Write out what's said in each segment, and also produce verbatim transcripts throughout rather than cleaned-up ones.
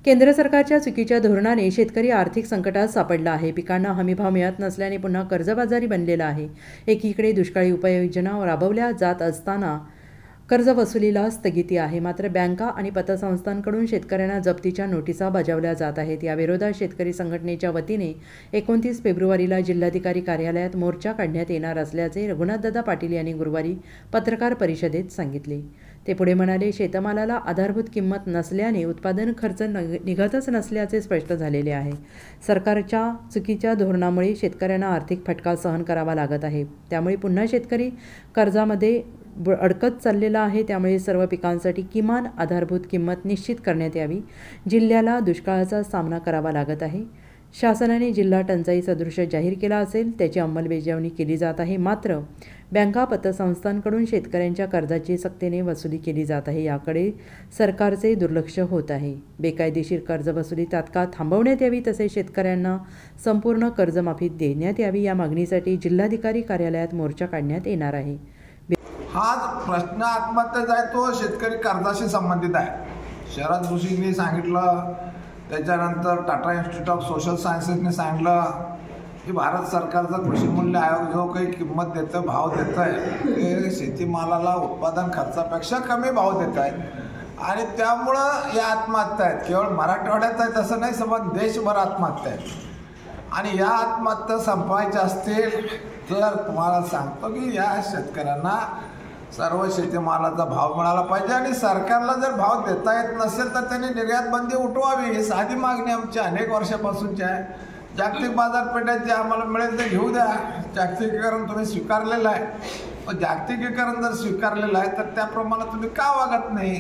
केंद्र सरकारच्या चुकीच्या धोरणाने शेतकरी आर्थिक संकटात सापडला आहे। पिकांना हमीभाव मिळत नसल्याने पुन्हा कर्जबाजारी बनलेला आहे। एकीकडे दुष्काळी उपाययोजना राबवल्या जात असताना कर्जवसुलीला स्थगिती आहे, मात्र बँका आणि पतसंस्थांकडून शेतकऱ्यांना जप्तीच्या नोटिसा बजावल्या जात आहेत। या विरोधात शेतकरी संघटनेच्या वतीने एकोणतीस फेब्रुवारीला जिल्हाधिकारी कार्यालयात मोर्चा काढण्यात येणार असल्याचे रघुनाथदादा पाटील यांनी गुरुवारी पत्रकार परिषदेत सांगितले। ते पुढे म्हणाले, शेतमालाला आधारभूत किंमत नसल्याने उत्पादन खर्च निघतच नसल्याचे स्पष्ट झालेले आहे। सरकारच्या चुकीच्या धोरणामुळे शेतकऱ्यांना आर्थिक फटका सहन करावा लागत आहे। त्यामुळे पुन्हा शेतकरी कर्जामध्ये अडकत चाललेला आहे। त्यामुळे सर्व पिकांसाठी किमान आधारभूत किंमत निश्चित करण्यात यावी। जिल्ह्याला दुष्काळाचा सामना करावा लागत आहे। शासनाने जिल्हा टंचाई सदृश जाहीर केला असेल, त्याची अंमलबजावणी केली जात आहे, मात्र बँका पतसंस्थांकडून शेतकऱ्यांच्या कर्जाची सक्तीने वसुली केली जात आहे। याकडे सरकारचे दुर्लक्ष होत आहे। बेकायदेशीर कर्ज वसुली तात्काळ थांबवण्यात यावी, तसेच शेतकऱ्यांना संपूर्ण कर्जमाफी देण्यात यावी। या मागणीसाठी जिल्हाधिकारी कार्यालयात मोर्चा काढण्यात येणार आहे। हा प्रश्न आत्महत्येचा आहे तो शेतकरी कर्जाशी संबंधित आहे। शरद जोशींनी सांगितलं, त्याच्यानंतर टाटा इन्स्टिट्यूट ऑफ सोशल सायन्सेसने सांगितलं की भारत सरकारचा कृषी मूल्य आयोग जो काही किंमत देतं, भाव देत आहे, ते शेतीमालाला उत्पादन खर्चापेक्षा कमी भाव देत आहेत आणि त्यामुळं या आत्महत्या आहेत। केवळ मराठवाड्यात आहेत असं नाही, समज देशभर आत्महत्या आहेत। आणि या आत्महत्या संपवायच्या असतील तर तुम्हाला सांगतो की या शेतकऱ्यांना सर्व शेतीमालाचा भाव मिळाला पाहिजे आणि सरकारला जर भाव देता येत नसेल तर त्यांनी निर्यात बंदी उठवावी। ही साधी मागणी आमची अनेक वर्षापासूनची आहे। जागतिक बाजारपेठेत जे आम्हाला मिळेल ते घेऊ द्या। जागतिकीकरण तुम्ही स्वीकारलेलं आहे, पण जागतिकीकरण जर स्वीकारलेलं आहे तर त्याप्रमाणे तुम्ही का वागत नाही,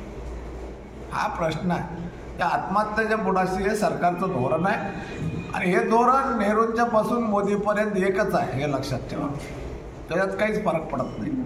हा प्रश्न आहे। या आत्महत्येच्या बुडाशी हे सरकारचं धोरण आहे आणि हे धोरण नेहरूंच्या पासून मोदीपर्यंत एकच आहे, हे लक्षात ठेवा। त्याच्यात काहीच फरक पडत नाही।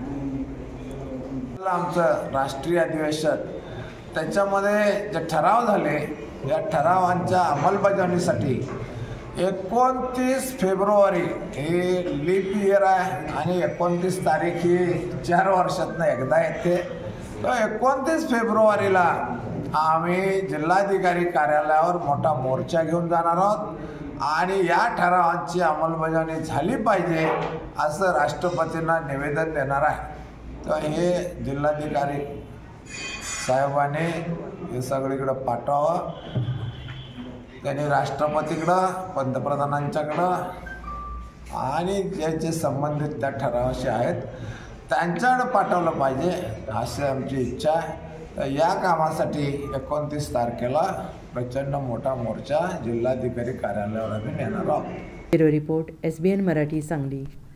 आमचं राष्ट्रीय अधिवेशन त्याच्यामध्ये जे ठराव झाले, या ठरावांच्या अंमलबजावणीसाठी एकोणतीस फेब्रुवारी हे लीप इयर आहे आणि एकोणतीस तारीख ही चार वर्षातनं एकदा येते। तर एकोणतीस फेब्रुवारीला आम्ही जिल्हाधिकारी कार्यालयावर मोठा मोर्चा घेऊन जाणार आहोत आणि या ठरावांची अंमलबजावणी झाली पाहिजे असं राष्ट्रपतींना निवेदन देणार आहे। तर हे जिल्हाधिकारी साहेबांनी हे सगळीकडं पाठवावं। त्यांनी राष्ट्रपतीकडं, पंतप्रधानांच्याकडं आणि ज्याचे संबंधित त्या ठरावाशी आहेत त्यांच्याकडं पाठवलं पाहिजे अशी आमची इच्छा आहे। तर या कामासाठी एकोणतीस तारखेला प्रचंड मोठा मोर्चा जिल्हाधिकारी कार्यालयावर आम्ही नेणार आहोत। Bureau report, S B N Marathi, Sangli.